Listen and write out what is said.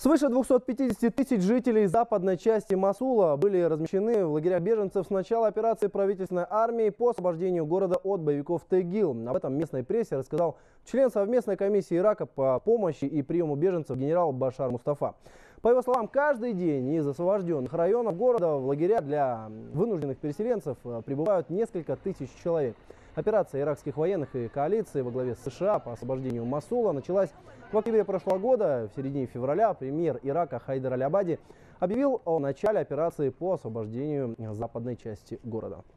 Свыше 250 тысяч жителей западной части Мосула были размещены в лагерях беженцев с начала операции правительственной армии по освобождению города от боевиков ТГИЛ. Об этом местной прессе рассказал член совместной комиссии Ирака по помощи и приему беженцев генерал Башар Мустафа. По его словам, каждый день из освобожденных районов города в лагеря для вынужденных переселенцев прибывают несколько тысяч человек. Операция иракских военных и коалиции во главе с США по освобождению Мосула началась в октябре прошлого года. В середине февраля премьер Ирака Хайдар Аль-Абади объявил о начале операции по освобождению западной части города.